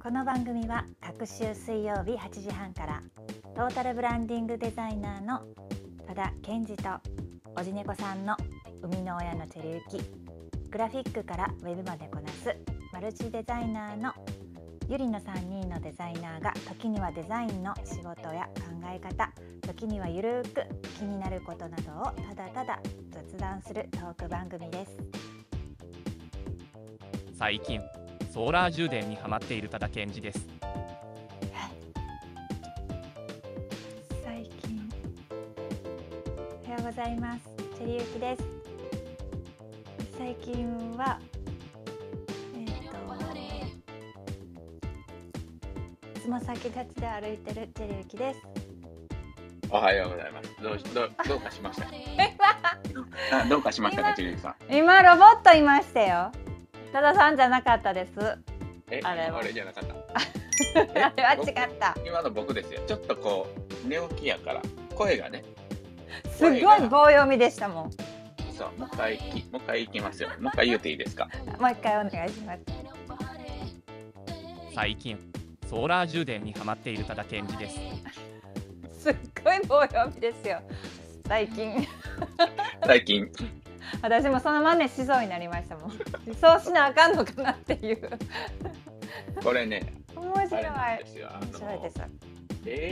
この番組は各週水曜日8時半からトータルブランディングデザイナーの多田健二とおじねこさんの生みの親のチェリユキ、グラフィックからウェブまでこなすマルチデザイナーのゆりの3人のデザイナーが時にはデザインの仕事や考え方、時にはゆるく気になることなどをただただ雑談するトーク番組です。 最近ソーラー充電にハマっている多田健二です。 最近おはようございます、チェリユキです。最近はつま先立ちで歩いてるチェリユキです。 おはようございます。どうかしましたどうかしましたか、チェリユキさん。 今ロボットいましたよ。多田さんじゃなかったです。あれは俺じゃなかったあれは違った。 今の僕ですよ。ちょっとこう寝起きやから声がね、 すごい棒読みでしたもん。 そう、もう一回行きますよ。もう一回言うていいですか。 もう一回お願いします。 最近ソーラー充電にハマっている多田健二です。 すっごい棒読みですよ。最近私もその真似しそうになりましたもん。そうしなあかんのかなっていう。 これね、 面白い。面白いです。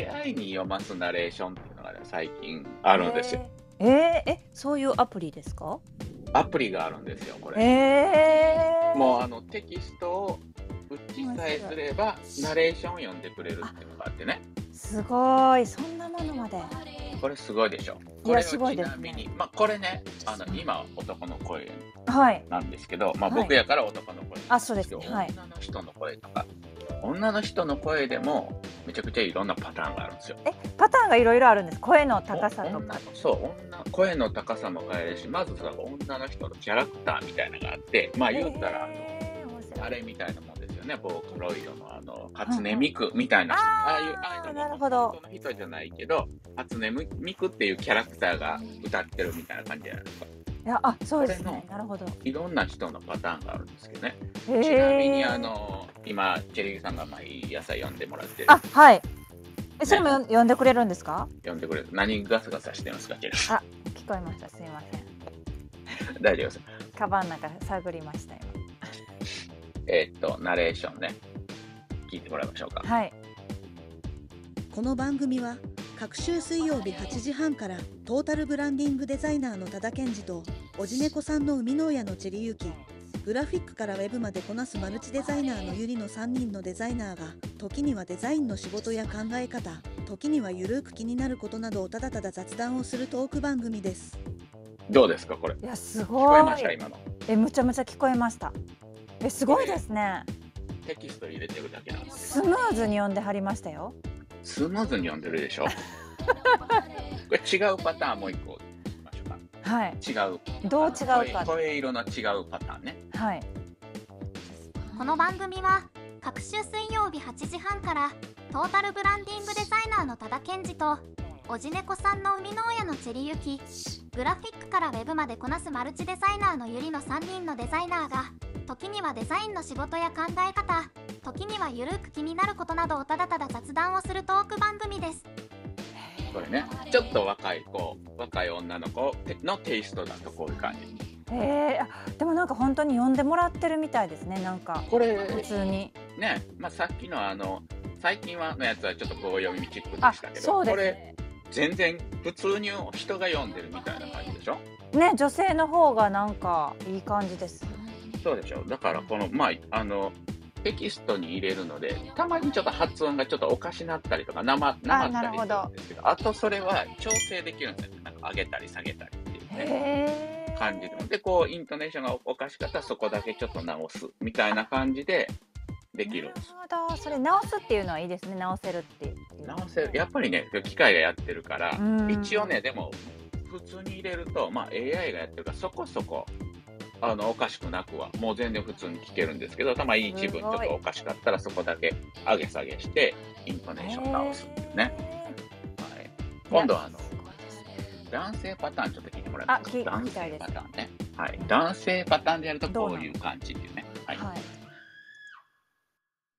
AI に読ますナレーションっていうのが、ね、最近あるんですよ。 そういうアプリですか？ アプリがあるんですよ、これ。もうテキストを打ちさえすればナレーションを読んでくれるっていうのがあってね。 すごい、そんなものまで。 これすごいでしょ。 いや、すごいですね。 ちなみに、これね、今男の声なんですけど、 はい、 僕やから男の声なんですけど、 あ、そうですね、はい、 女の人の声とか、女の人の声でもめちゃくちゃいろんなパターンがあるんですよ。 パターンがいろいろあるんです。声の高さとか。 声の高さも変えるし、まずさ、女の人のキャラクターみたいなのがあって、言ったらあれみたいなもんですよね。ボーカロイドの初音ミクみたいな、ああいうのも本当の人じゃないけど、初音ミクっていうキャラクターが歌ってるみたいな感じじゃないですか。 いや、そうですね。なるほど。 いろんな人のパターンがあるんですけどね。ちなみに今チェリーさんが毎朝読んでもらってる。 はい。それも読んでくれるんですか？ 読んでくれる。何ガサガサしてますか、チェリーさん。 聞こえました。すみません。 大丈夫です。 カバンの中探りました今。 ナレーションね、聞いてもらいましょうか。 はい。 この番組は各週水曜日8時半からトータルブランディングデザイナーの多田健二とおじねこさんの生みの親のチェリユキ、グラフィックからウェブまでこなすマルチデザイナーのゆりの3人のデザイナーが、時にはデザインの仕事や考え方、時にはゆるく気になることなどをただただ雑談をするトーク番組です。 どうですか、これ。 いや、すごい。 聞こえました、今の。 むちゃむちゃ聞こえました。すごいですね。 テキスト入れてるだけなんです。 スムーズに読んではりましたよ。 スムーズに読んでるでしょ。これ違うパターンもう一個いきましょうか。 はい。 違う。 どう違うか。 声色の違うパターンね。 はい。 この番組は各週水曜日8時半からトータルブランディングデザイナーの多田健二とおじねこさんの生みの親のチェリユキ、グラフィックからウェブまでこなすマルチデザイナーのゆりの3人のデザイナーが、時にはデザインの仕事や考え方、時にはゆるく気になることなどをただただ雑談をするトーク番組です。 これね、ちょっと若い女の子のテイストだとこういう感じ。 でもなんか本当に読んでもらってるみたいですね。なんかこれ普通にね、さっきの最近はのやつはちょっと棒読みチックでしたけど、 そうですね、 これ全然普通に人が読んでるみたいな感じでしょね。女性の方がなんかいい感じです。 そうでしょ。だからこのテキストに入れるので、たまにちょっと発音がちょっとおかしなったりとかなまったりするんですけど、あとそれは調整できるんですよ。なんか上げたり下げたりっていうね感じで、こうイントネーションがおかしかったらそこだけちょっと直すみたいな感じでできるんです。 なるほど。それ直すっていうのはいいですね。直せるっていう。 直せる。やっぱりね、機械がやってるから、一応ね、でも普通に入れると、AI がやってるからそこそこおかしくなくはもう全然普通に聞けるんですけど、たまに一文ちょっとおかしかったらそこだけ上げ下げしてイントネーション直すっていうね。はい、今度は男性パターンちょっと聞いてもらいます。男性パターンね。はい。男性パターンでやるとこういう感じっていうね。はい。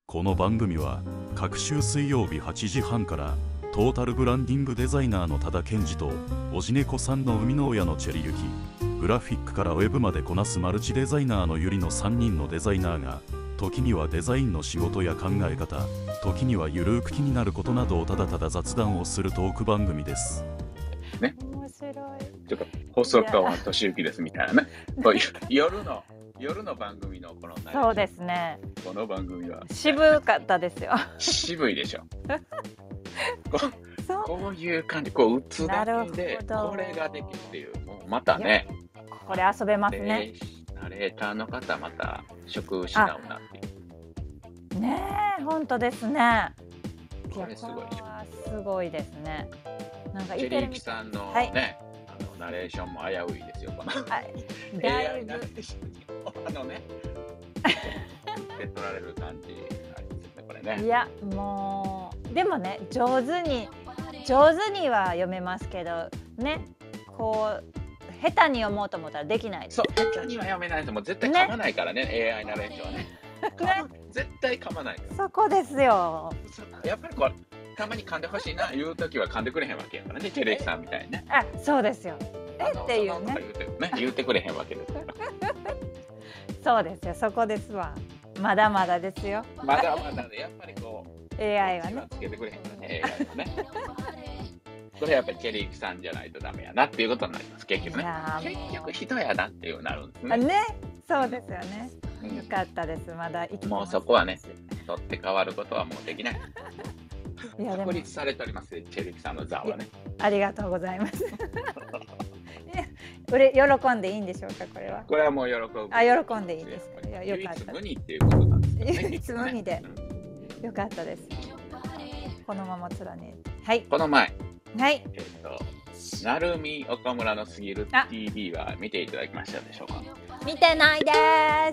この番組は各週水曜日8時半からトータルブランディングデザイナーの多田健二とおじねこさんの生みの親のチェリユキ、グラフィックからウェブまでこなすマルチデザイナーのゆりの3人のデザイナーが、時にはデザインの仕事や考え方、時にはゆるーく気になることなどをただただ雑談をするトーク番組です。 ね。 面白い。 ちょっと細川俊之ですみたいなね。こういう夜の番組のこのそうですね。 この番組は渋かったですよ。 渋いでしょ。 そうこういう感じ、こう打つだけでこれができるっていう、もうまたね。 これ遊べますね。 ナレーターの方また職失うなっていう。 ねえ、本当ですね。 これすごいでしょ。 すごいですね。なんかチェリーキさんのね、ナレーションも危ういですよ。このだい AI ぶナレーションにね、で取られる感じありますよね、これね。 いや、もうでもね、上手には読めますけどね、こう下手に読もうと思ったらできないです。 そう、下手には読めないともう絶対噛まないからね、AI ナレーションはね。絶対噛まないから。 そこですよ。 やっぱりこうたまに噛んでほしいな言うときは噛んでくれへんわけやからね、チェレキさんみたいにね。 あ、そうですよ。っていうね。 言うてくれへんわけですから。 そうですよ、そこですわ。まだまだですよ。 まだまだね、やっぱりこう AI はね。 つけてくれへんからね、AI はね。それやっぱりチェリーキさんじゃないとダメやなっていうことになります、結局ね。結局人やなっていうなるんですね。 ね、そうですよね。よかったです、まだ生きてます。 もうそこはね、取って変わることはもうできない。 いや、 確立されております、チェリーキさんの座はね。 ありがとうございます。喜んでいいんでしょうか、これは。 これはもう喜ぶ。 喜んでいいですか。 唯一無二っていうことなんですね。 唯一無二で。よかったです。このまま貫いて。はい。 この前。 はい。 なるみ岡村のすぎる TV は見ていただきましたでしょうか。 見てないです。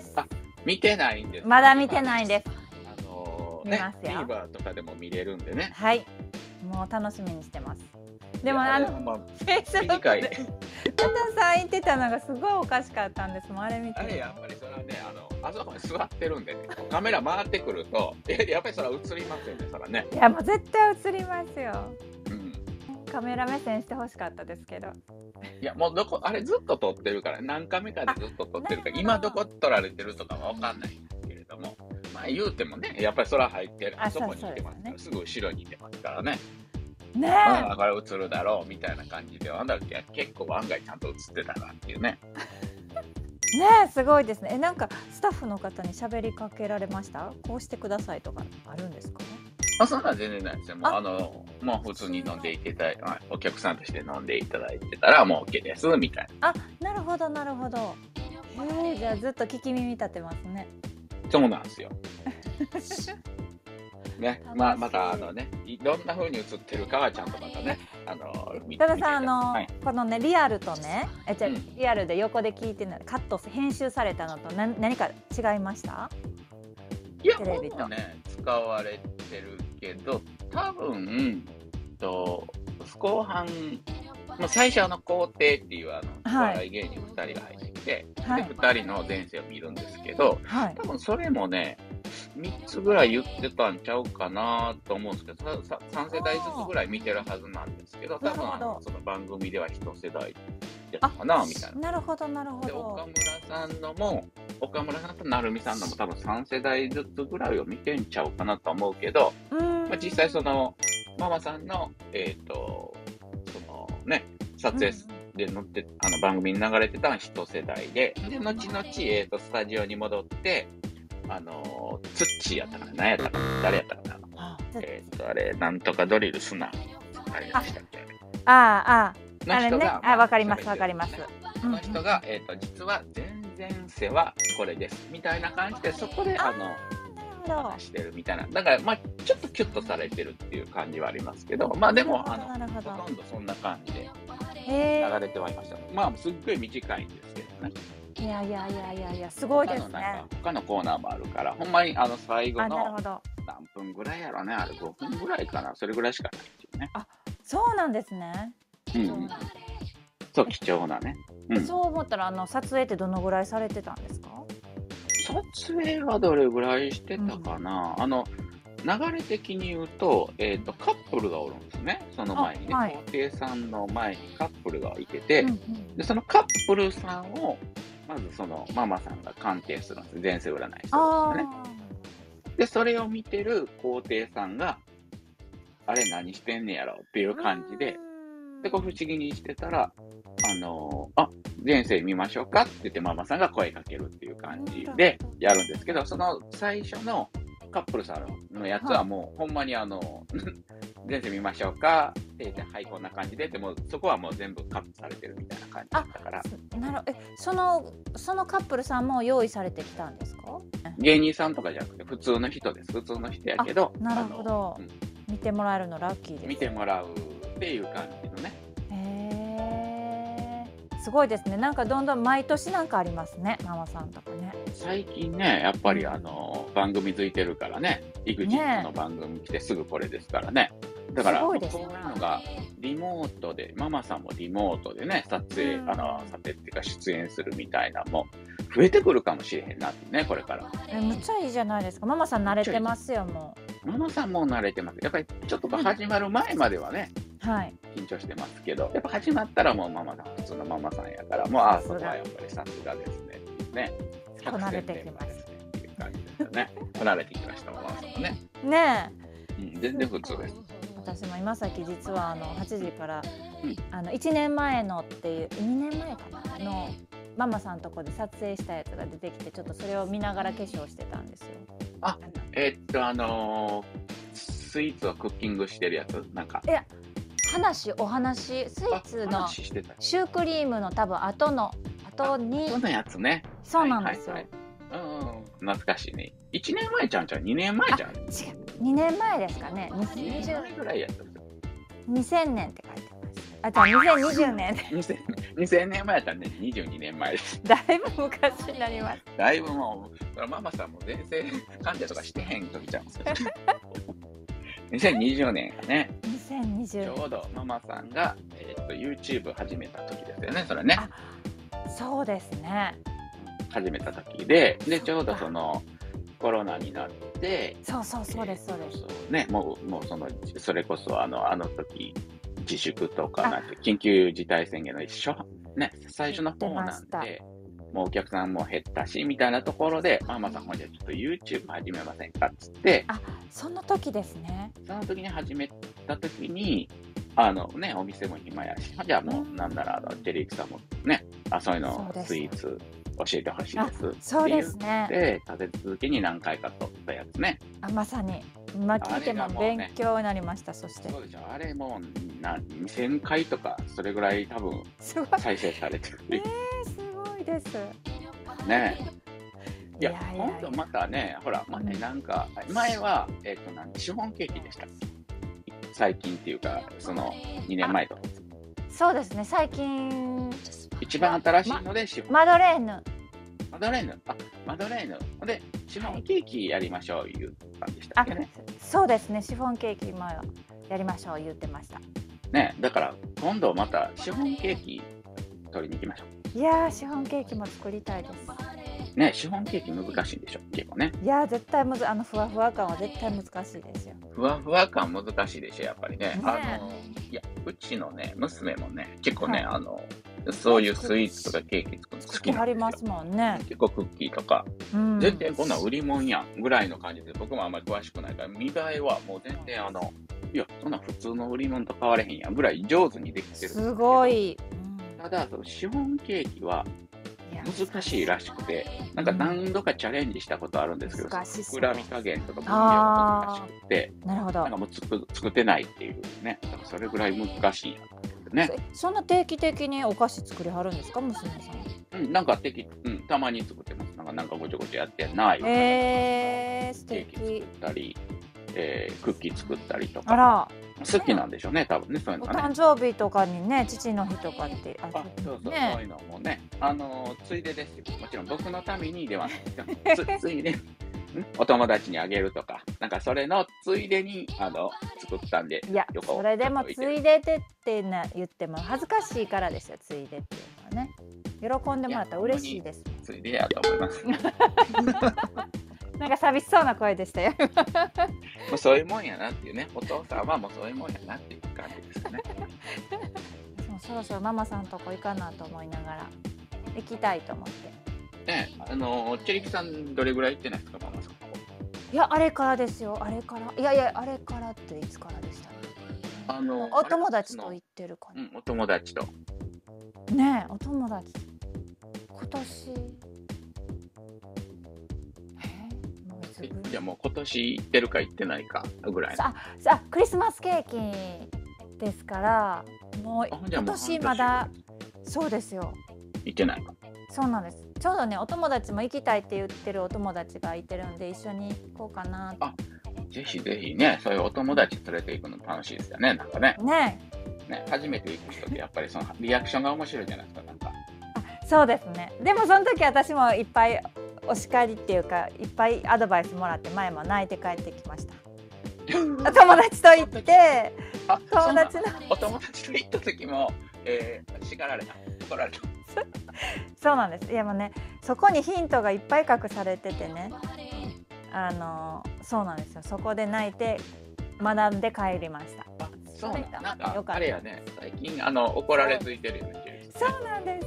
見てないんです。 まだ見てないんです。 見ますよ。TVer とかでも見れるんでね。 はい。もう楽しみにしてます。でも短い。 タタさん言ってたのがすごいおかしかったんですもん。あれ見て。 あれやっぱりそれはね、あそこに座ってるんでね、カメラ回ってくるとやっぱりそれは映りますよね、それね。 いやもう絶対映りますよ。カメラ目線してほしかったですけど。 いやもうあれずっと撮ってるから何カメかでずっと撮ってるから今どこ撮られてるとかは分かんないんですけれども、まあ言うてもね、やっぱりそれは入ってる、あそこにいてますから、すぐ後ろにいてますからね。 ねえ、これ映るだろうみたいな感じで、結構案外ちゃんと映ってたなっていうね。 ねえ、すごいですね。なんかスタッフの方に喋りかけられました？こうしてくださいとかあるんですか？ そんな全然ないですよ。もう普通に飲んでいただいて、お客さんとして飲んでいただいてたらもう OK ですみたいな。 なるほどなるほど。じゃあずっと聞き耳立てますね。 そうなんですよ。ね、またいろんな風に映ってるかはちゃんとまたね、 多田さんこのねリアルとね、リアルで横で聞いてるのカット編集されたのと何か違いました？ いや、テレビとね使われてるけど、多分後半最初工程っていうお笑い芸人2人が入ってきて、で2人の前世を見るんですけど、多分それもね3つぐらい言ってたんちゃうかなと思うんですけど、3世代ずつぐらい見てるはずなんですけど、多分その番組では1世代やったかなみたいな。 なるほどなるほど。 で岡村さんと成美さんのも多分3世代ずつぐらいを見てんちゃうかなと思うけど、実際そのママさんのそのね撮影で乗って番組に流れてたのは1世代で、後々スタジオに戻ってツッチーやったかな、何やったかな、誰やったかな、あれなんとかドリルすな、あれでしたっけ。 あれね、わかりますわかります。 この人が実は前々世はこれですみたいな感じで、そこで話してるみたいな。だからちょっとキュッとされてるっていう感じはありますけど、でもほとんどそんな感じで流れてはいました。すっごい短いんですけどね。 いやすごいですね。 他のコーナーもあるから、ほんまに最後の何分ぐらいやろね、あれ5分ぐらいかな、それぐらいしかないっていうね。 そうなんですね。 そう、貴重なね。 そう思ったら撮影ってどのぐらいされてたんですか？ 撮影はどれぐらいしてたかな、流れ的に言うと、カップルがおるんですね。その前にね、 はい皇帝さんの前にカップルがいてて、 うんうん、 で、そのカップルさんを、まずそのママさんが鑑定するんです。前世占いするんですよね。で、それを見てる皇帝さんが、あれ何してんねやろっていう感じで、で、こう不思議にしてたら、前世見ましょうかって言ってママさんが声かけるっていう感じでやるんですけど、その最初のカップルさんのやつはもう、ほんまに前世見ましょうかって言って、はい、こんな感じで、でもそこはもう全部カットされてるみたいな感じだったから。 そのカップルさんも用意されてきたんですか？ 芸人さんとかじゃなくて普通の人です。普通の人やけど、 なるほど、見てもらえるのラッキーです。 見てもらうっていう感じのね。 すごいですね。なんかどんどん毎年なんかありますね、ママさんとかね。 最近ね、やっぱり番組ついてるからね、EXITの番組来てすぐこれですからね。だから、こういうのがリモートで、ママさんもリモートでね、撮影っていうか出演するみたいなのも増えてくるかもしれへんなってね、これから。 むっちゃいいじゃないですか。ママさん慣れてますよ、もう。ママさんも慣れてます。やっぱりちょっと始まる前まではね、 はい。 緊張してますけど、やっぱ始まったらもうママさん、普通のママさんやから、もう、そこはやっぱりさすがですねっていうね。 こなれてきます。 っていう感じですよね。こなれてきました、ママさんもね。 ねえ。全然普通です。 私も今さっき実は8時から、1年前のっていう、2年前かなのママさんとこで撮影したやつが出てきて、ちょっとそれを見ながら化粧してたんですよ。 スイーツをクッキングしてるやつ、なんか。 お話、スイーツのシュークリームの多分後に。 そのやつね。 そうなんですよ。 懐かしいね。1年前ちゃん2年前じゃん。違う。 2年前ですかね。 2年前ぐらいやったんですよ。 2000年って書いてます。じゃあ2020年。 2000年前やったらね、22年前です。 だいぶ昔になります。 だいぶもう、ママさんも前世鑑定とかしてへん時ちゃうんですよ。2020年がね、ちょうどママさんが、YouTube 始めた時ですよね、それね。 そうですね。 始めた時で、ちょうどそのコロナになって、 そうです。 ね、もうそれこそ時自粛とかなんて緊急事態宣言のね、最初の方なんで、もうお客さんも減ったしみたいなところで、ママさんもじゃあちょっと YouTube 始めませんかっつって、 その時ですね。 その時に始めた時に、お店も暇やし、じゃあもうなんならジェリークさんもね、そういうのスイーツ教えてほしいですそうですね。 で、立て続けに何回か撮ったやつね。 まさに。聞いても勉強になりました。そして。 そうでしょ。あれも2000回とか、それぐらい多分再生されてる。 すごいです。 ねえ。いや、今度またね、ほら、なんか、前は、シフォンケーキでした。最近っていうか、その2年前と。 そうですね、最近。 一番新しいのでシフォン。 マドレーヌ。 マドレーヌ。で、シフォンケーキやりましょう、言ったんでしたっけね。 そうですね、シフォンケーキ前はやりましょう、言ってました。 ね、だから、今度またシフォンケーキ取りに行きましょう。 いやー、シフォンケーキも作りたいです。 ね、シフォンケーキ難しいんでしょ、結構ね。 いやー、絶対ふわふわ感は絶対難しいですよ。 ふわふわ感難しいでしょ、やっぱりね。いや、うちのね、娘もね、結構ね、そういうスイーツとかケーキ作るの好きなんですよ。 ありますもんね。 結構クッキーとか、全然こんなん売り物やんぐらいの感じで、僕もあんまり詳しくないから、見栄えはもう全然いや、そんな普通の売り物と変われへんやんぐらい上手にできてる。 すごい。 ただ、そのシフォンケーキは難しいらしくて、なんか何度かチャレンジしたことあるんですけど、膨らみ加減とか分量が難しくて、 なるほど。 なんかもう作ってないっていうね、それぐらい難しいんやね。 そんな定期的にお菓子作りはるんですか、娘さん？ なんかたまに作ってます。なんかごちょごちょやってない。 素敵。 ケーキ作ったり、クッキー作ったりとか。 あら。 好きなんでしょうね、多分ね、そういうのね。 お誕生日とかにね、父の日とかって、 そういうのもね、ついでですよ。もちろん僕のためにではないです。ついで、お友達にあげるとか、なんかそれのついでに作ったんで。 いや、それでもついでって言っても恥ずかしいからですよ、ついでっていうのはね。喜んでもらったら嬉しいです。 ついでやと思います。 なんか寂しそうな声でしたよ。 もうそういうもんやなっていうね、お父さんはもうそういうもんやなっていう感じですね。 もうそろそろママさんとこ行かなと思いながら行きたいと思って。 ね、チェリキさんどれぐらい行ってないですか、ママさん。 いや、あれからですよ。あれから、いやいや、あれからっていつからでしたね。お友達と行ってるかな。 お友達と。 ねえ、お友達。今年。 じゃあもう今年行ってるか行ってないかぐらい。 クリスマスケーキですから、もう今年まだ。そうですよ。 行ってないか。 そうなんです。ちょうどね、お友達も行きたいって言ってるお友達がいてるんで、一緒に行こうかな。 ぜひぜひね、そういうお友達連れて行くの楽しいですよね、なんかね。 ね、 初めて行く人ってやっぱりそのリアクションが面白いじゃないですか、なんか。 そうですね。でもその時私もいっぱいお叱りっていうか、いっぱいアドバイスもらって、前も泣いて帰ってきました。友達と行って、 お友達と行った時も、叱られた、怒られた。 そうなんです。いやもうね、そこにヒントがいっぱい隠されててね、そうなんですよ。そこで泣いて学んで帰りました。 そうなんかあれやね、最近怒られついてるよね。 そうなんです。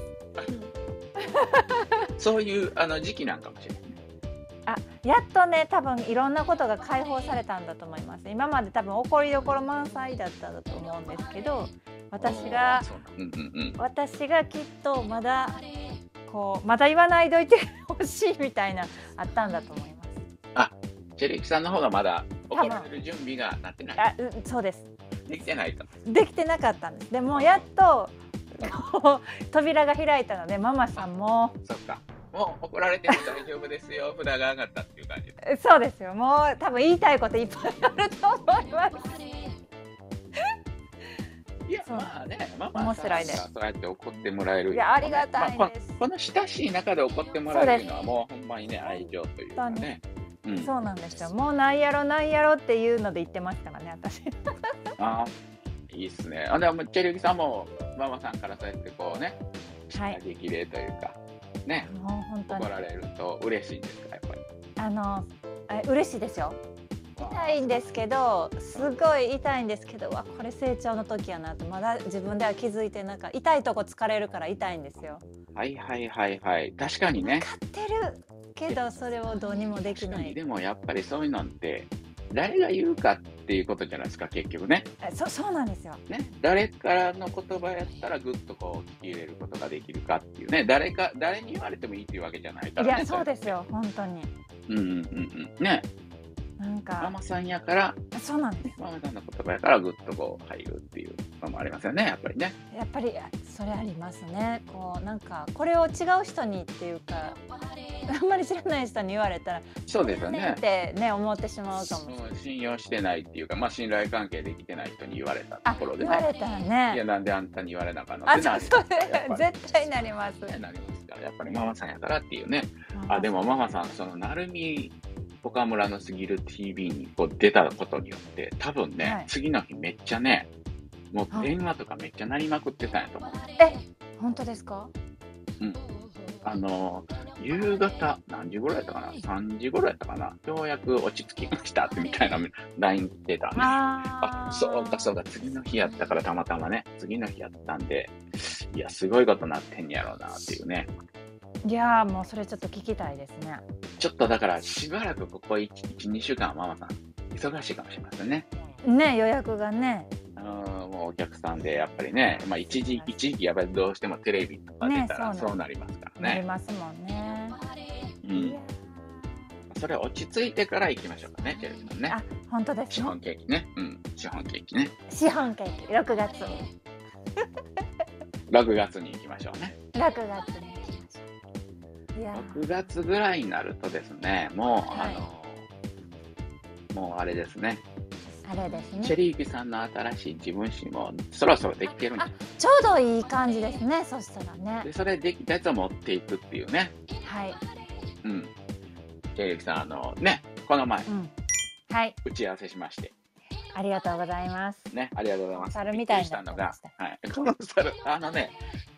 そういう時期なんかもしれない。 やっとね、多分いろんなことが解放されたんだと思います。今まで多分怒りどころ満載だったと思うんですけど、私がきっとまだ言わないといてほしいみたいなあったんだと思います。 チェリキさんの方がまだ怒られる準備がなってない。 そうです。 できてないと。 できてなかったんです。でもやっと扉が開いたので、ママさんも。 そっか。もう怒られても大丈夫ですよ。札が上がったっていう感じで。 そうですよ。もう多分言いたいこといっぱいあると思います。 いや、まあね、ママさんがそうやって怒ってもらえる。 いや、ありがたいです。 この親しい中で怒ってもらえるのはもうほんまにね、愛情というかね。 そうなんですよ。もうなんやろっていうので言ってますからね、私。 いいっすね。でもチェリキさんもママさんからそうやってこうね、激励というかね、 もう本当に怒られると嬉しいんですか、やっぱり。 嬉しいですよ。痛いんですけど、すごい痛いんですけど、これ成長の時やなと、まだ自分では気づいてなんか、痛いとこ疲れるから痛いんですよ。 はいはいはいはい。確かにね。 分かってるけど、それをどうにもできない。 でもやっぱりそういうのって誰が言うかっていうことじゃないですか、結局ね。 そうなんですよ。 ね、誰からの言葉やったらぐっとこう聞き入れることができるかっていうね、誰に言われてもいいっていうわけじゃないからね。 いや、そうですよ、本当に。 ね。 なんかママさんやから、 そうなんです。 ママさんの言葉やからぐっとこう入るっていうのもありますよね、やっぱりね。 やっぱりそれありますね。なんかこれを違う人にっていうか、あんまり知らない人に言われたら、 そうですよね。 ってね、思ってしまうかも。 信用してないっていうか、信頼関係できてない人に言われたところでね。 言われたらね。 いや、なんであんたに言われなかったのってなる。 絶対なります。 なりますから、やっぱりママさんやからっていうね。でもママさん、そのなるみ岡村のすぎる TV にこう出たことによって、多分ね、次の日めっちゃね、もう電話とかめっちゃ鳴りまくってたんやと思う。 本当ですか？ 夕方何時頃やったかな、3時頃やったかな、ようやく落ち着きましたってみたいな LINE 出たんで、そうか、次の日やったからたまたまね、次の日やったんで、いや、すごいことなってんやろうなっていうね。 いやー、もうそれちょっと聞きたいですね。 ちょっとだからしばらくここ1、2週間ママさん忙しいかもしれませんね。 ね、予約がね。 もうお客さんでやっぱりね、一時期やっぱりどうしてもテレビとか出たらそうなりますからね。 なりますもんね。 それ落ち着いてから行きましょうかね、テレビのね。 本当ですね。 シフォンケーキね。シフォンケーキね。 シフォンケーキ、6月に。 6月に行きましょうね。 6月に行きましょう。6月ぐらいになるとですね、もう、もうあれですね。チェリーキさんの新しい自分史もそろそろできてるんです。 ちょうどいい感じですね、そしたらね。 で、それできたやつを持っていくっていうね。 はい。 チェリーキさん、ね、この前、打ち合わせしまして。 ありがとうございます。 ね、ありがとうございます。 猿みたいなのが、この猿、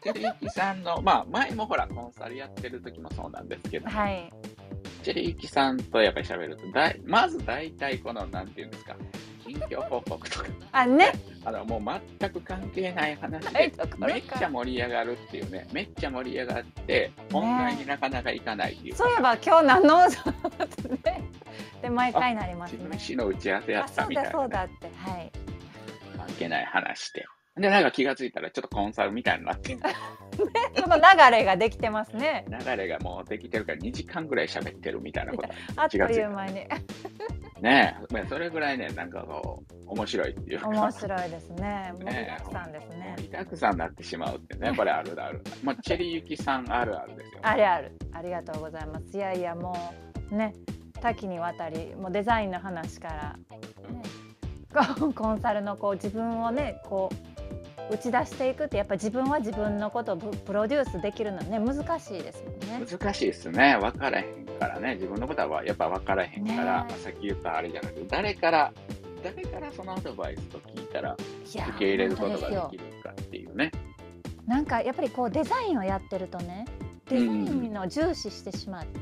チェリユキさんの、まあ、前もほら、コンサルやってる時もそうなんですけど、 はい。 チェリユキさんとやっぱり喋ると、まず大体この、なんていうんですか、近況報告とか、 あ、ね。 もう全く関係ない話で、 ないところかめっちゃ盛り上がるっていうね、めっちゃ盛り上がって、本題になかなか行かないっていう。 そういえば今日何のね。で、毎回なりますね。 自分の打ち合わせやったみたいな、ね。 そうだって、はい。 関係ない話で。で、なんか気がついたらちょっとコンサルみたいになってその流れができてますね。 流れがもうできてるから2時間ぐらい喋ってるみたいなこと。 あっという間に。 ねえ、それぐらいね、なんかこう、面白いっていうか。 面白いですね。盛りだくさんですね。 盛りだくさんになってしまうってね、これあるある。まあ、チェリユキさんあるあるですよ、ね。 あるある。ありがとうございます。いやいや、もうね、多岐にわたり、もうデザインの話から、ね、コンサルのこう自分をね、こう打ち出していくって、やっぱ自分は自分のことをプロデュースできるのね、難しいですもんね。 難しいですね。分からへんからね、自分のことはやっぱ分からへんから、さっき言ったあれじゃなくて、誰からそのアドバイスと聞いたら受け入れることができるかっていうね。 なんかやっぱりこうデザインをやってるとね、デザインを重視してしまって、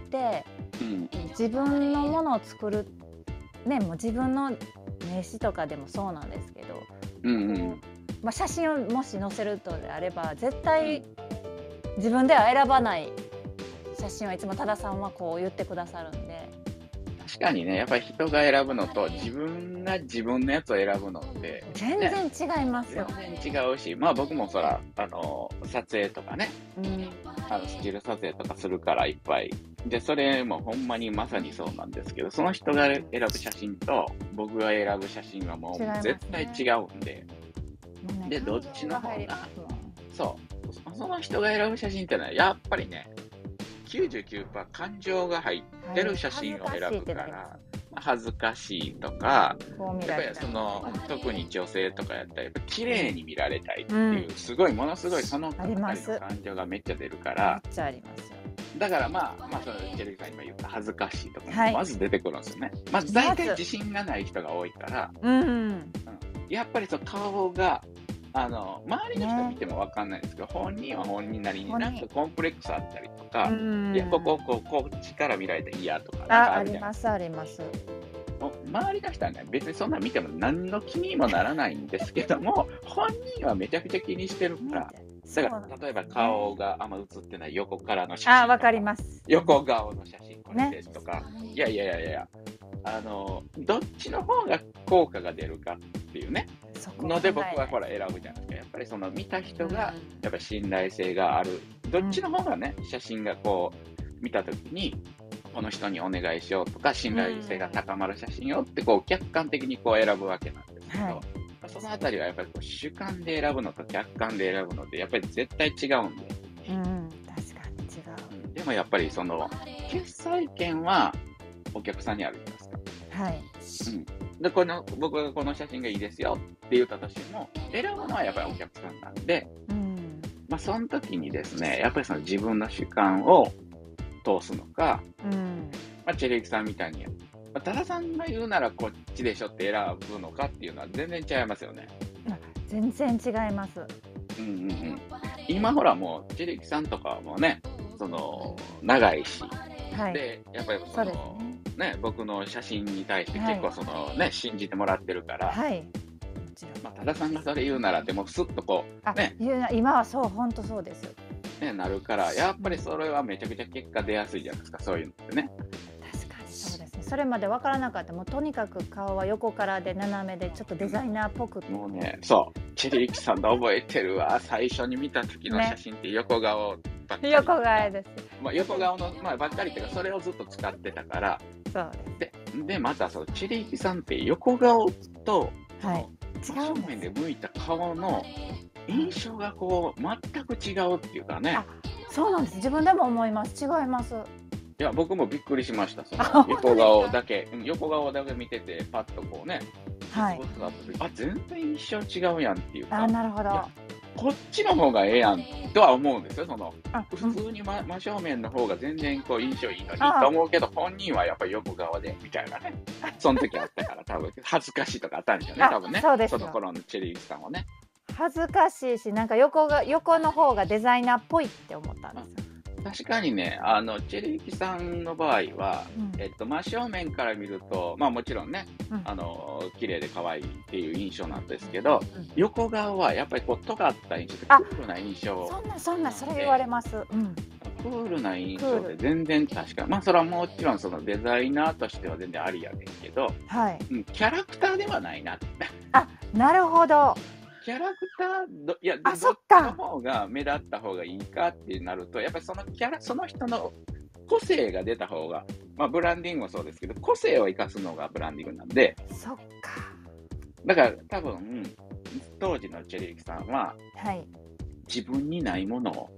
自分のものを作るね、もう自分の名刺とかでもそうなんですけど、まあ、写真をもし載せるとであれば絶対自分では選ばない写真をいつも多田さんはこう言ってくださるんで。 確かにね、やっぱり人が選ぶのと自分が自分のやつを選ぶのって全然違いますよ。 全然違うし、まあ僕もそら撮影とかね、スチール撮影とかするからいっぱいで、それもほんまにまさにそうなんですけど、その人が選ぶ写真と僕が選ぶ写真はもう絶対違うんで、でどっちの方がその人が選ぶ写真ってのはやっぱりね 99% 感情が入ってる写真を選ぶから、恥ずかしいとか、やっぱり特に女性とかやったらやっぱ綺麗に見られたいっていう、すごいものすごいその2人の感情がめっちゃ出るから、 めっちゃありますよ。だからまあそのチェリーさん今言った恥ずかしいとかもまず出てくるんですよね。まず大体自信がない人が多いから、やっぱり顔が周りの人見ても分かんないんですけど、本人は本人なりになんかコンプレックスあったりとか、いやこっちから見られて嫌とかありますあります。 周りの人はね、別にそんな見ても何の気にもならないんですけども、本人はめちゃくちゃ気にしてるから。だから例えば顔があんま映ってない横からの写真、 わかります。横顔の写真これですとか、いやどっちの方が効果が出るかっていうねので僕はほら選ぶじゃないですか。やっぱりその見た人がやっぱり信頼性がある、どっちの方がね、写真がこう見た時にこの人にお願いしようとか信頼性が高まる写真をってこう客観的にこう選ぶわけなんですけど、そのあたりはやっぱりこう主観で選ぶのと客観で選ぶのでやっぱり絶対違うんで、 確かに違う。 でもやっぱりその決裁権はお客さんにあるじゃないですか。で僕がこの写真がいいですよって言ったとしても選ぶのはやっぱりお客さんなんで、まあその時にですね、やっぱりその自分の主観を通すのか、まあ、チェリーキさんみたいに多田さんが言うならこっちでしょって選ぶのかっていうのは全然違いますよね。 全然違います。 今ほらもうチェリーキさんとかもね、その長いし、でやっぱりその僕の写真に対して結構その信じてもらってるから、まあ多田さんがそれ言うならでもスッとこう今はそう本当そうですなるから、やっぱりそれはめちゃくちゃ結果出やすいじゃないですか、そういうのってね。 確かにそうですね。それまで分からなかった。もうとにかく顔は横からで斜めでちょっとデザイナーっぽくて、 もうね、そうチェリーキさんの覚えてるわ、最初に見た時の写真って横顔ばっかり、 横顔です。 まあ、横顔の、ばっかりっていうかそれをずっと使ってたから、 そうでまたそのチェリーキさんって横顔と、 正面で向いた顔の印象がこう全く違うっていうかね。 そうなんです。自分でも思います。違います。 いや僕もびっくりしました。その横顔だけ見ててパッとこうね、全然印象違うやんっていうか。 なるほど。 こっちの方がええやんとは思うんですよ。その普通に真正面の方が全然こう印象いいのにと思うけど、本人はやっぱり横顔でみたいなね。その時あったから多分恥ずかしいとかあったんでしょうね。多分ね。 そうですよ。 その頃のチェリーさんはね。 恥ずかしいし、なんか横の方がデザイナーっぽいって思ったんですよ。 確かにね、チェリユキさんの場合は、真正面から見ると、もちろんね、綺麗で可愛いっていう印象なんですけど、横側はやっぱりこう尖った印象で、クールな印象。 そんな、それ言われます。 クールな印象で全然確かに、それはもちろんそのデザイナーとしては全然ありやねんけど、キャラクターではないなって。 なるほど。 キャラクターいや、どっちの方が目立った方がいいかってなると、やっぱりその人の個性が出た方が、ブランディングもそうですけど、個性を生かすのがブランディングなんで、 そっか。 だから多分、当時のチェリユキさんは、自分にないものを、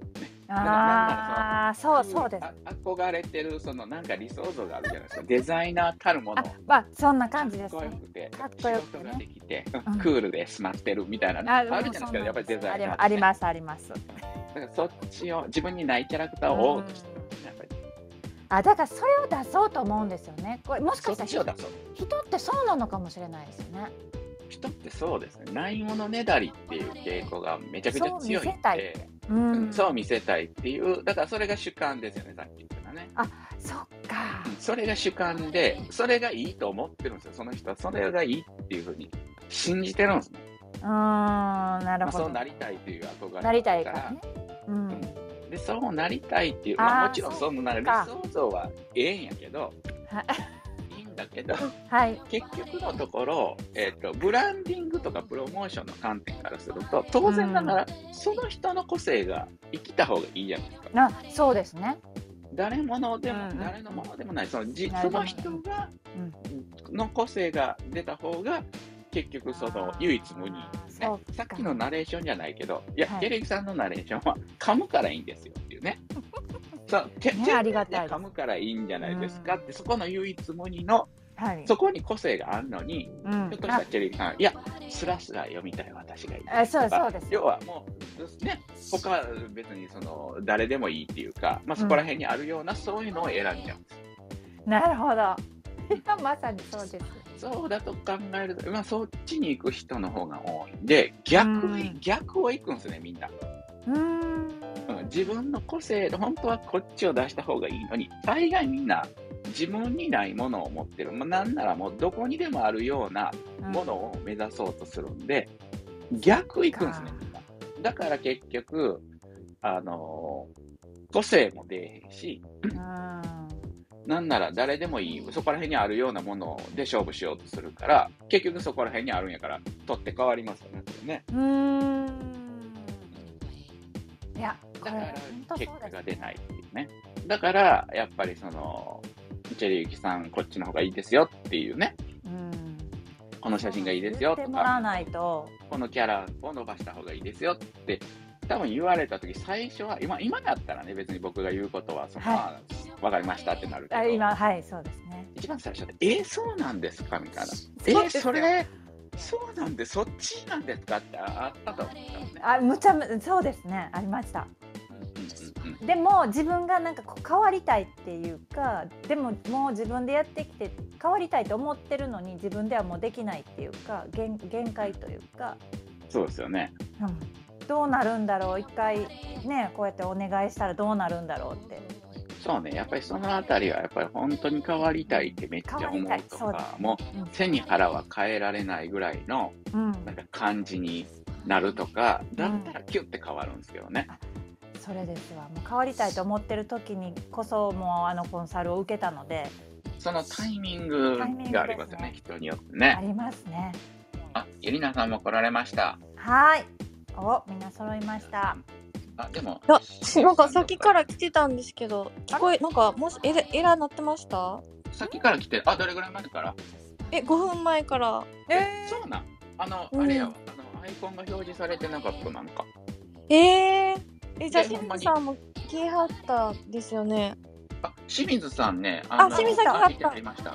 そうです。 憧れてる、なんか理想像があるじゃないですか。デザイナーたるもの。 そんな感じです。 かっこよくて、 仕事ができて、クールで済まってるみたいな、あるじゃないですか、やっぱりデザイナー。 あります、あります。 だからそっちを、自分にないキャラクターを追おうとしてる、やっぱり。 だからそれを出そうと思うんですよね。これもしかしたら人ってそうなのかもしれないですよね。 人ってそうですね。ないものねだりっていう傾向がめちゃくちゃ強いんで、そう見せたいっていう、だからそれが主観ですよね、さっき言ったね。 そっか。 それが主観で、それがいいと思ってるんですよ。その人はそれがいいっていうふうに信じてるんですね。 なるほど。 そうなりたいという憧れがなりたいからね。 で、そうなりたいっていう、もちろんそんな理想像はええんやけど、いいんだけど、結局のところ、ブランディングとかプロモーションの観点からすると、当然ながら、その人の個性が生きた方がいいじゃないですか。 そうですね。 誰のものでもない、その人が、の個性が出た方が、結局唯一無二、さっきのナレーションじゃないけど、いや、チェリユキさんのナレーションは噛むからいいんですよっていうね。 ありがたい。 噛むからいいんじゃないですかって、そこの唯一無二の、そこに個性があるのに、ちょっとしたチェリユキさん、いや、スラスラ読みたい私がいい。 そうです。 要はもう、ね、他は別に誰でもいいっていうか、そこら辺にあるような、そういうのを選んじゃうんです。 なるほど。まさにそうです。 そうだと考えると、そっちに行く人の方が多いんで、逆を行くんですね、みんな。自分の個性で本当はこっちを出した方がいいのに、大概みんな自分にないものを持ってる。なんならもうどこにでもあるようなものを目指そうとするんで、逆行くんですね、みんな。だから結局、個性も出えへんし、なんなら誰でもいい、そこら辺にあるようなもので勝負しようとするから、結局そこら辺にあるんやから、取って変わりますよね、これね。 いや、 だから結果が出ないっていうね。だからやっぱりチェリユキさんこっちの方がいいですよっていうね。この写真がいいですよとか、このキャラを伸ばした方がいいですよって多分言われた時、最初は今だったらね、別に僕が言うことはわかりましたってなるけど、 そうですね。 一番最初でそうなんですかみたいな。それそうなんで、そっちなんですかってあったと思ったのね。 そうですね、ありました。でも自分がなんか変わりたいっていうか、でももう自分でやってきて変わりたいと思ってるのに自分ではもうできないっていうか、限界というか。 そうですよね。 どうなるんだろう、一回ね、こうやってお願いしたらどうなるんだろうって。 そうね、やっぱりそのあたりはやっぱり本当に変わりたいってめっちゃ思うとか、もう背に腹は変えられないぐらいのなんか感じになるとか、だったらキュッて変わるんですけどね。 それですわ。もう変わりたいと思ってる時にこそもうコンサルを受けたので、 そのタイミングがありますよね、人によってね。 ありますね。 ゆりなさんも来られました。 はい。みんな揃いました。 でもなんかさっきから来てたんですけど、なんかもしエラーなってました？ さっきから来て、どれぐらい前から？ 5分前から。 そうなん。あれや、アイコンが表示されてなかったなんか。 じゃあ清水さんも来はったですよね。 清水さんね、 清水さん来はった。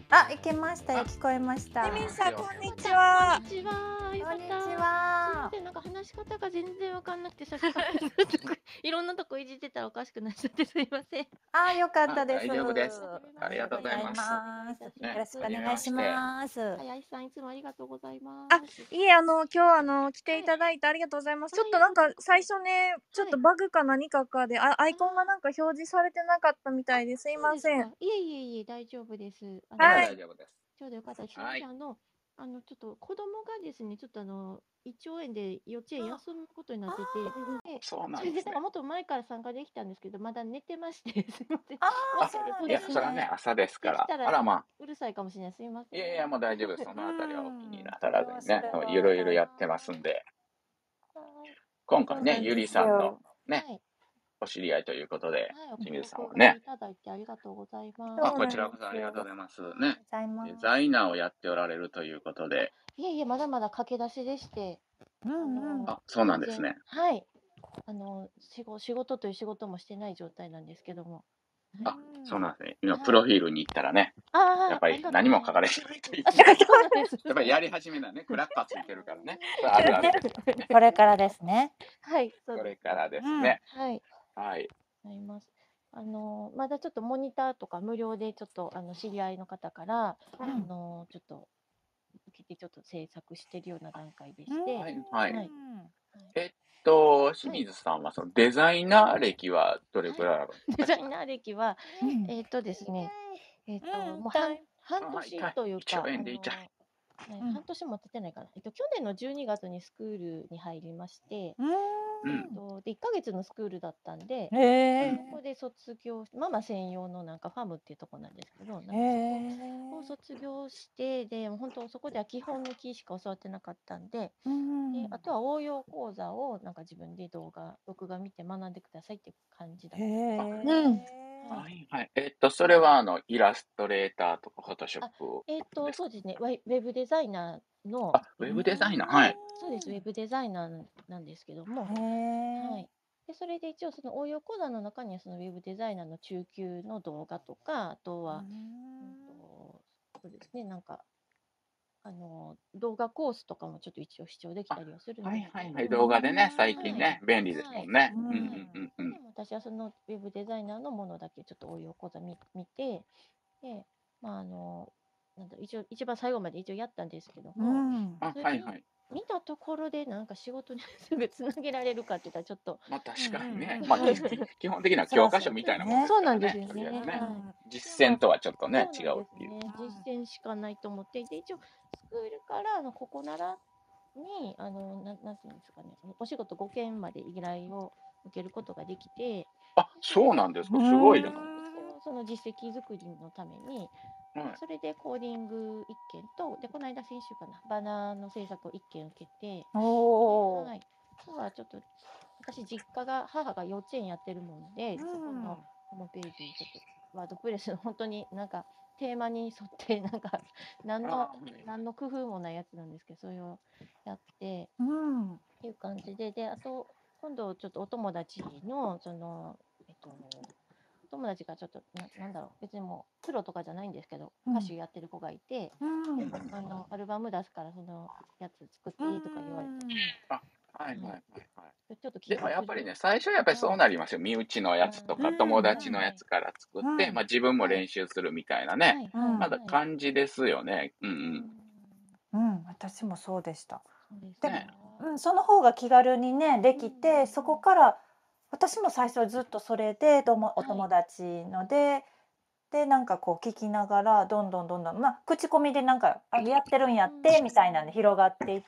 あ、いけましたよ。聞こえました。 ジミンさん、こんにちは。 こんにちは。よかった。 こんにちは。 すいません、なんか話し方が全然わかんなくて、さっきからずっといろんなとこいじってたらおかしくなっちゃってすいません。 あ、よかったです。 大丈夫です。 ありがとうございます。 ねよろしくお願いします。 林さん、いつもありがとうございまあ、 す。 いえ、今日来ていただいてありがとうございます。ちょっとなんか最初ね、ちょっとバグか何かかで、アイコンがなんか表示されてなかったみたいですいません。 いえいえいえ、大丈夫です。 はい。 大丈夫です。 ちょうどよかったです。ちょっと子供がですね、ちょっと胃腸炎で幼稚園休むことになってて、 そうなんですね。 もっと前から参加できたんですけど、まだ寝てまして、すいません。 いや、それはね、朝ですから。あら、まあ。 うるさいかもしれない。すいません。 いやいや、もう大丈夫です。そのあたりはお気になさらずにね、いろいろやってますんで。今回ね、ゆりさんのね、お知り合いということで、清水さんはね。 いただいてありがとうございます。 こちらこそありがとうございます。ね。デザイナーをやっておられるということで。 いえいえ、まだまだ駆け出しでして。 あ、そうなんですね。 はい。仕事という仕事もしてない状態なんですけども。 あ、そうなんですね。今、プロフィールに行ったらね、やっぱり何も書かれてないという。やっぱりやり始めなね、クラッカーついてるからね。あるあるですからね。 これからですね。 はい。 これからですね。 はい。 はい。 あります。まだちょっとモニターとか無料でちょっと知り合いの方からちょっと受けてちょっと制作してるような段階でして。 はい。清水さんはそのデザイナー歴はどれくらいあるんですか？ デザイナー歴はですね、もう半年というか。半年も経ってないかな。去年の12月にスクールに入りまして、で1ヶ月のスクールだったんで、そこで卒業して、ママ専用のなんかファムっていうとこなんですけど、なんかそこを卒業して、で本当そこでは基本のキーしか教わってなかったんで、であとは応用講座をなんか自分で録画見て学んでくださいっていう感じだったんです。 はいはい。それはイラストレーターとかフォトショップそうですね。ウェブデザイナーの。 ウェブデザイナー、はい。 そうです。ウェブデザイナーなんですけども。はい。で、それで一応その応用講座の中にはそのウェブデザイナーの中級の動画とか、あとは、そうですね、なんか、動画コースとかもちょっと一応視聴できたりはするんですけど。 はい、動画でね、最近ね、便利ですもんね。 私はそのウェブデザイナーのものだけちょっと応用講座見て、で、まあなんだ一番最後まで一応やったんですけども、見たところでなんか仕事にすぐつなげられるかって言ったらちょっと。 まあ確かにね。まあ基本的な教科書みたいなものですそうなんですよね。 実践とはちょっとね、違うっていう。 実践しかないと思って、で一応スクールからここならになんていうんですかね、お仕事5件まで依頼を受けることができて。 あ、そうなんですか。すごいじゃない。 その実績作りのために。それでコーディング1件と、でこの間先週かな、バナーの制作を1件受けて、はい、今日はちょっと私母が幼稚園やってるもんで、そこのホームページちょっとワードプレスの本当になんかテーマに沿ってなんか何の工夫もないやつなんですけど、それをやってっていう感じで、あと今度ちょっとお友達のその友達がちょっとなんだろう、別にもうプロとかじゃないんですけど、歌手やってる子がいて、アルバム出すからそのやつ作っていいとか言われて。ちょっとでもやっぱりね、最初はやっぱりそうなりますよ。身内のやつとか友達のやつから作って、まあ自分も練習するみたいなね、まだ感じですよね。 私もそうでした。で、その方が気軽にねできて、そこから私も最初はずっとそれでお友達のでなんかこう聞きながらどんどんまあ口コミでなんかやってるんやってみたいなんで広がっていって、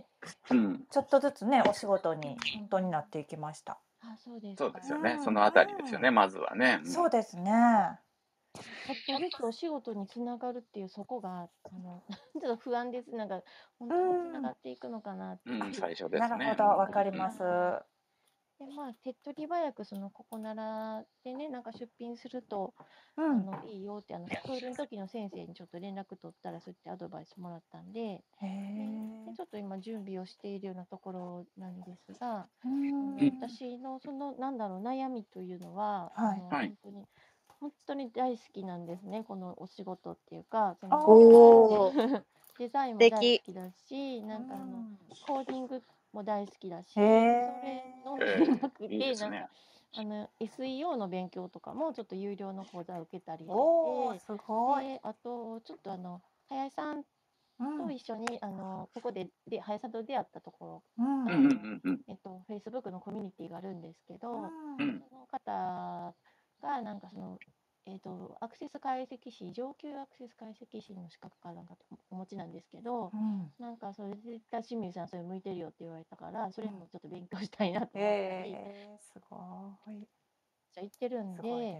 ちょっとずつねお仕事に本当になっていきました。 そうですよね。そのあたりですよね。まずはね。 そうですね。 お仕事につながるっていう、そこがちょっと不安です。なんか本当につながっていくのかなって。 最初ですね。 なるほど、わかります。 でまあ、手っ取り早くここならでね、なんか出品すると、いいよってスクールの時の先生にちょっと連絡取ったらそうやってアドバイスもらったんで、ちょっと今準備をしているようなところなんですが、私のなんだろう、悩みというのは、本当に当に大好きなんですね、このお仕事っていうか、 おー、 デザインも大好きだし、なんかコーディングも大好きだし、それのみなくいいて、 ですね。 SEO の勉強とかもちょっと有料の講座を受けたりしてて、 すごい。 で、あと、ちょっと林さんと一緒に、ここで、林さんと出会ったところが、Facebook のコミュニティがあるんですけど、その方が、なんかアクセス解析士、上級アクセス解析士の資格かなんかお持ちなんですけど、なんかそれで絶対清水さんそれ向いてるよって言われたから、それもちょっと勉強したいなと思ったり、 すごい。 じゃ言ってるんで、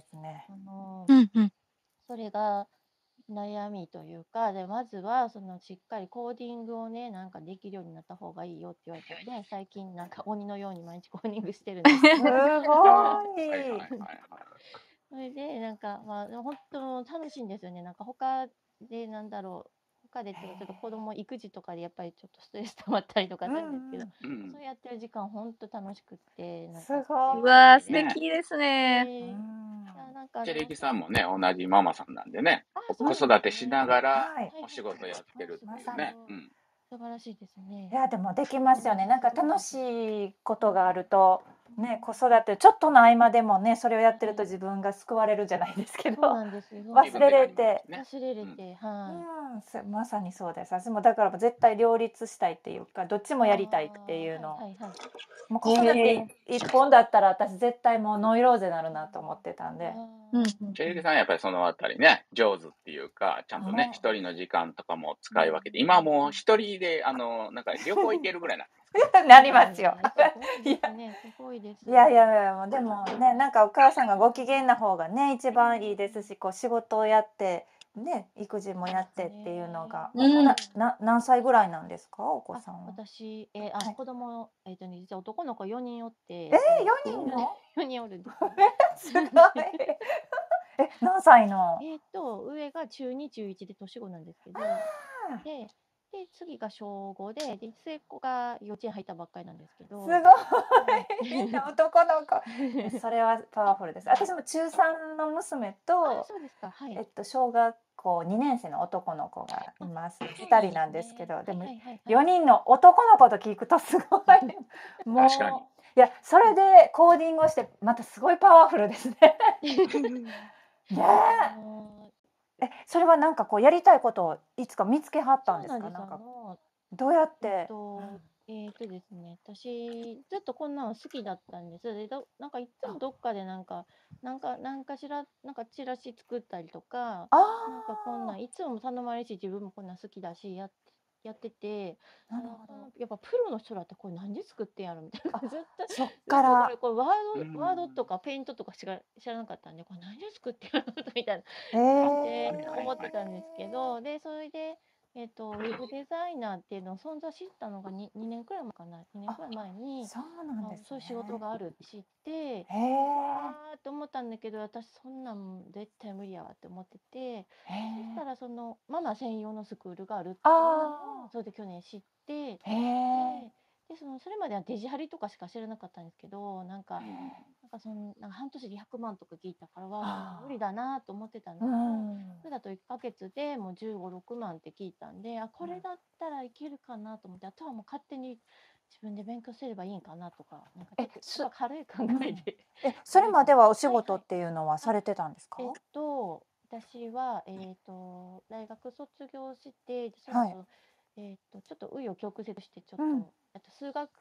それが悩みというか、でまずはしっかりコーディングをね、なんかできるようになった方がいいよって言われたので、最近なんか鬼のように毎日コーディングしてるんですけど。 すごい。 それでなんか本当楽しいんですよね。なんか他で他でちょっと子供育児とかでやっぱりちょっとストレス溜まったりとかするんですけど、そうやってる時間本当楽しくって、 すごい。 うわー、素敵ですね。 なんかチェリキさんもね、同じママさんなんでね、子育てしながらお仕事やってるっていうね。 素晴らしいですね。 いやでもできますよね。なんか楽しいことがあるとね、子育てちょっとの合間でもね、それをやってると自分が救われるじゃないですけど、忘れれて、まさにそうです。私もだから絶対両立したいっていうか、どっちもやりたいっていうの。もう子育て一本だったら私絶対もうノイローゼになるなと思ってたんで。 チェリキさんはやっぱりそのあたりね、上手っていうか、ちゃんとね、一人の時間とかも使い分けて、今もう一人でなんか旅行行けるぐらいなんですか？ なりますよ。 いやいやでもね、なんかお母さんがご機嫌な方がね一番いいですし、こう仕事をやってね、育児もやってっていうのが、何歳ぐらいなんですか、お子さんは？ 私、子供実は男の子4人おって、 4人も 4人おるんです。 すごい。何歳の？ 上が中2、中1で年子なんですけど、で次が小5で、末っ子が幼稚園入ったばっかりなんですけど。 すごい。男の子。それはパワフルです。私も中3の娘と、小学校2年生の男の子がいます。2人なんですけど、でも4人の男の子と聞くとすごい。もういや、それでコーディングをしてまたすごいパワフルですね。それはなんかこうやりたいことをいつか見つけはったんですか？なんかどうやって？ ですね、私ずっとこんなの好きだったんです。でなんかいつもどっかでなんかしらなんかチラシ作ったりとか、なんかこんなんいつも頼まれるし、自分もこんなん好きだしやってて、やっぱプロの人だってこれ何で作ってんやろみたいな、ずっとそっからこれワードとかペイントとか知らなかったんで、これ何で作ってんやろみたいな思ってたんですけど、でそれでウェブデザイナーっていうのを存在知ったのが2年くらい前かな、2年くらい前に、そういう仕事があるって知って、わーって思ったんだけど、私そんなん絶対無理やわって思ってて、そしたらママ専用のスクールがあるっていうのをそれで去年知って、でそれまではデジハリとかしか知らなかったんですけど、なんか半年で100万とか聞いたからは無理だなと思ってたんですけど、それだと1ヶ月でもう15、6万って聞いたんで、これだったらいけるかなと思って、あとはもう勝手に自分で勉強すればいいんかなとか、なんかちょっと軽い考えで。 それまではお仕事っていうのはされてたんですか？ 私は大学卒業して、ちょっと紆余曲折してちょっと数学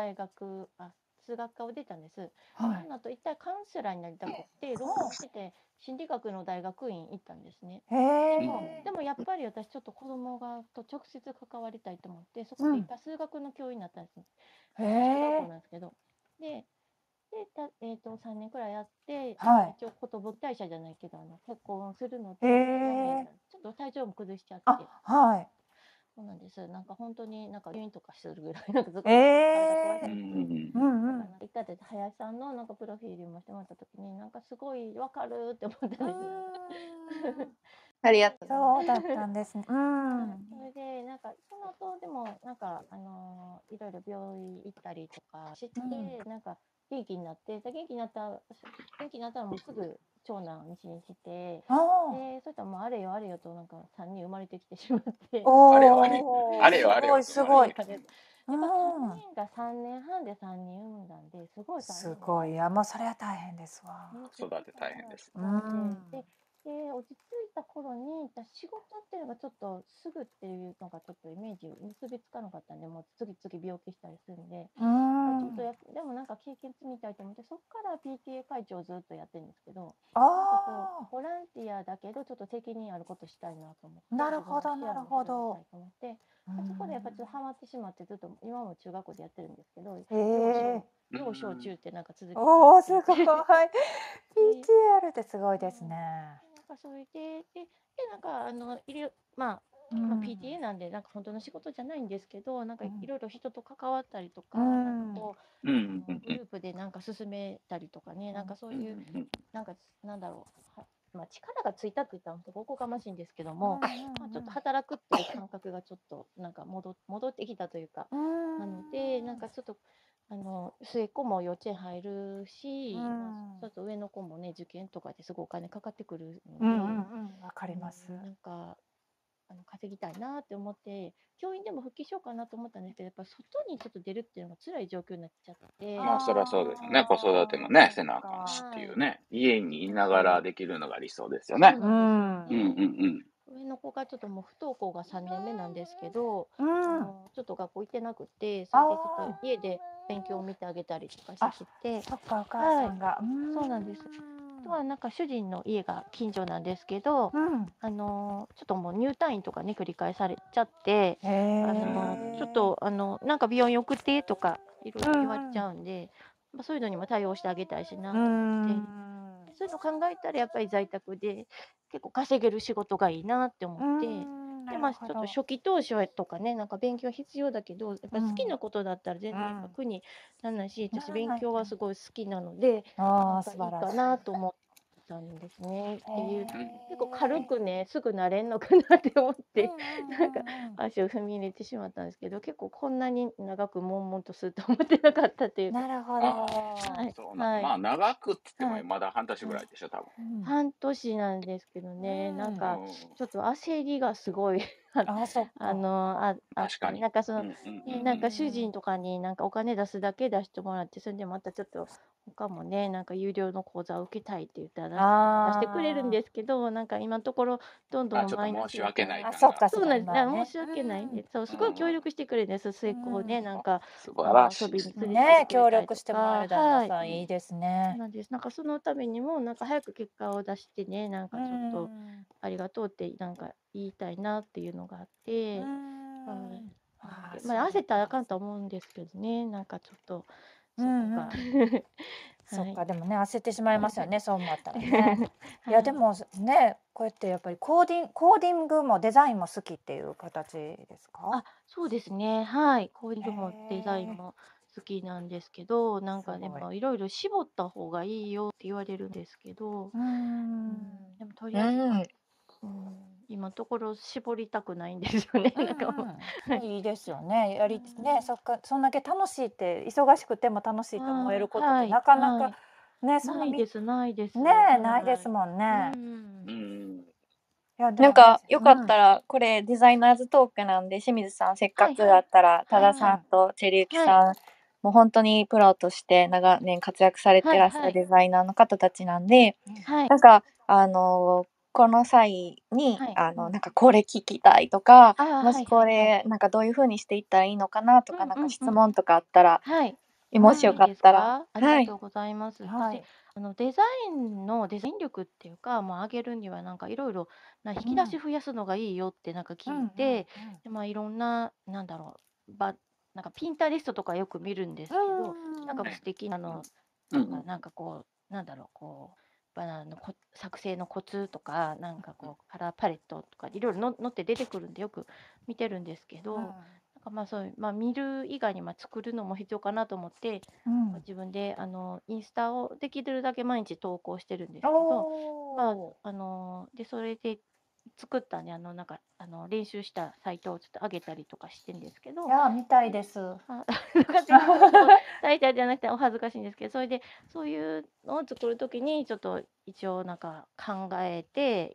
科を出たんです。その後一体カウンセラーになりたくて浪人してて、心理学の大学院行ったんですね。でもやっぱり私ちょっと子供がと直接関わりたいと思って、そこで一回数学の教員になったんですね。小学校なんですけど、で3年くらいやって、一応寿退社じゃないけど結婚するので、ちょっと体調も崩しちゃって。そうなんです。なんか本当になんか入院とかするぐらいなんかずっと体壊れて行ったで林さんのなんかプロフィールもしてもらった時に、なんかすごいわかるって思ったんですよ。 ありがとう。 そうだったんですね。 それでなんかその後でもなんかいろいろ病院行ったりとかして、なんか元気になったらもうすぐ長男に妊娠して、 あで、そしたらもうあれよあれよとなんか3人生まれてきてしまって、 あれよあれよ。 おあれよあれよ。 すごい。 やっぱ3人が3年半で3人産んだんで、すごい大変すごい。いや、もうそれは大変ですわ。 育て大変です。 で、落ち着いた頃に、仕事っていうのがちょっとすぐっていうのがちょっとイメージ結びつかなかったんで、もう次々病気したりするんで、ちょっとでもなんか経験積みたいと思って、そこから PTA 会長をずっとやってるんですけど、なんかボランティアだけどちょっと責任あることしたいなと思って、 なるほどなるほど。 と思って、そこでやっぱりちょっとハマってしまって、ずっと今も中学校でやってるんですけど、幼小中ってなんか続けて、 おおすごい。PTR ってすごいですね。 なんかそれでなんかPTA なんでなんか本当の仕事じゃないんですけど、なんかいろいろ人と関わったりとか、なんかこうグループでなんか進めたりとかね、なんかそういうなんかなんだろう。力がついたって言ったらおこがましいんですけども、ちょっと働くっていう感覚がちょっとなんか戻ってきたというか、なのでなんかちょっと末っ子も幼稚園入るし、ちょっと上の子もね受験とかですごいお金かかってくるので、 わかります。 なんか稼ぎたいなって思って、教員でも復帰しようかなと思ったんですけど、やっぱ外にちょっと出るっていうのが辛い状況になっちゃって。 まあそりゃそうですね。子育てもね、せなあかんしっていうね。家にいながらできるのが理想ですよね。 上の子がちょっともう不登校が3年目なんですけど、ちょっと学校行ってなくて、それでちょっと家で勉強を見てあげたりとかしてて、 そっかお母さんが、 そうなんです。あとはなんか主人の家が近所なんですけど、ちょっともう入退院とかね繰り返されちゃって、ちょっとなんか病院送ってとかいろいろ言われちゃうんで、そういうのにも対応してあげたいしなと思って、そういうの考えたらやっぱり在宅で結構稼げる仕事がいいなって思って、でちょっと初期投資とかね、なんか勉強必要だけど、やっぱ好きなことだったら全然苦にならないし、私勉強はすごい好きなので、なんかいいかなと思ったんですね。っていう、結構軽くね、すぐ慣れんのかなって思って、なんか足を踏み入れてしまったんですけど、結構こんなに長く悶々とすると思ってなかったっていう。 なるほど。 まあ長くって言ってもまだ半年ぐらいでしょ、多分。 半年なんですけどね、なんかちょっと焦りがすごいあって、なんかなんか主人とかになんかお金出すだけ出してもらって、それでまたちょっと他もね、なんか有料の講座を受けたいって言ったら出してくれるんですけど、なんか今のところどんどんマイナス。 申し訳ない感が。そうなんです。申し訳ないんで、そうすごい協力してくれるんです。末っ子をね、なんか遊びに連れてね、協力してもらえる旦那さんいいですね。 なんです。なんかそのためにもなんか早く結果を出してね、なんかちょっとありがとうってなんか言いたいなっていうのがあって、焦ったらあかんと思うんですけどね、なんかちょっとそこが。 そっか、でもね焦ってしまいますよね、そう思ったらね。いやでもね、こうやってやっぱりコーディングもデザインも好きっていう形ですか？ そうですね。はい、コーディングもデザインも好きなんですけど、なんかでもいろいろ絞った方がいいよって言われるんですけど、でもとりあえず、今のところ絞りたくないんですよね。なんかもういいですよね。やりね、そんだけ楽しいって忙しくても楽しいと思えることってなかなかね、 ないです。 ね、ないですもんね。 なんかよかったらこれデザイナーズトークなんで、清水さんせっかくだったら多田さんとチェリユキさん、もう本当にプロとして長年活躍されてらっしゃるデザイナーの方たちなんで、なんかこの際になんかこれ聞きたいとか、もしこれなんかどういう風にしていったらいいのかなとか、なんか質問とかあったら、もしよかったら。 ありがとうございます。私デザイン力っていうか、上げるにはなんかいろいろ引き出し増やすのがいいよってなんか聞いて、いろんななんだろうなんかピンタリストとかよく見るんですけど、なんか素敵なのなんかこうなんだろうこうバナナの作成のコツとか、なんかこうカラーパレットとかいろいろ載って出てくるんでよく見てるんですけど、なんかそういう見る以外に作るのも必要かなと思って、自分でインスタをできるだけ毎日投稿してるんですけど、でそれで作ったね、なんか練習したサイトをちょっと上げたりとかしてんですけど、 いや見たいです。 大体じゃなくてお恥ずかしいんですけど、それでそういうのを作るときにちょっと一応なんか考えて、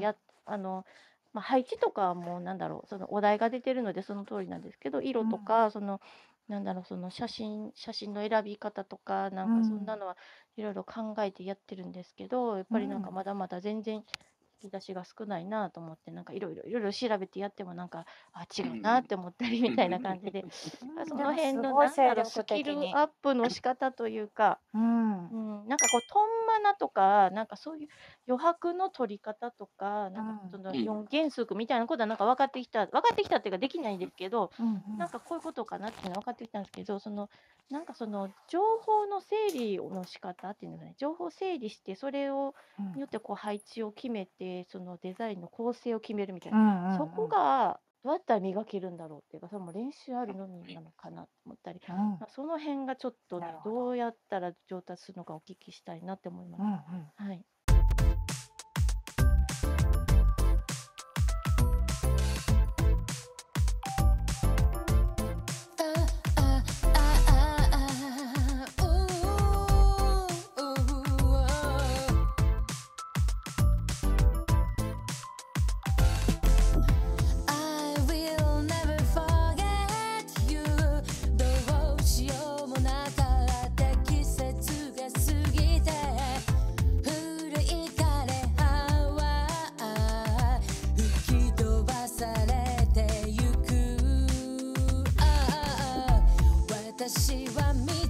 配置とかはもうなんだろう、そのお題が出てるのでその通りなんですけど、色とか、そのなんだろう、その写真の選び方とか、なんかそんなのはいろいろ考えてやってるんですけど、やっぱりなんかまだまだ全然引き出しが少ないなと思って、なんかいろいろ調べてやってもなんか違うなって思ったりみたいな感じで、その辺のなんだろう、スキルアップの仕方というか、なんかこうトンマナとか、なんかそういう余白の取り方とか、なんかその4原則みたいなことはなんか分かってきたっていうかできないんですけど、なんかこういうことかなっていうのは分かってきたんですけど、なんかその情報の整理の仕方っていうのがね、情報を整理してそれをによってこう配置を決めて、そのデザインの構成を決めるみたいな、そこがどうやったら磨けるんだろうっていうか、それも練習あるのみなのかなと思ったり、その辺がちょっとね、どうやったら上達するのかお聞きしたいなって思います。はい。 私は